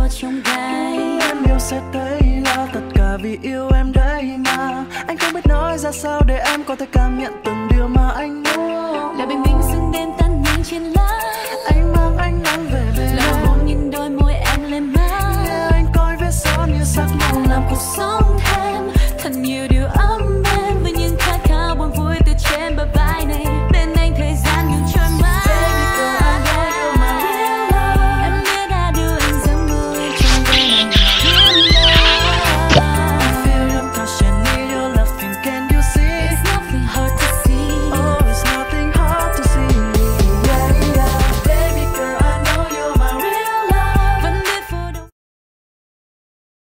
của chông gai. Em yêu sẽ thấy là tất cả vì yêu em đấy mà. Anh không biết nói ra sao để em có thể cảm nhận từng điều mà anh muốn. Là bình minh dừng đêm tan nhanh trên lá. Anh mang ánh nắng về là hôn nhìn đôi môi em lên má. Nghe anh coi vết son như sắc màu làm cuộc sống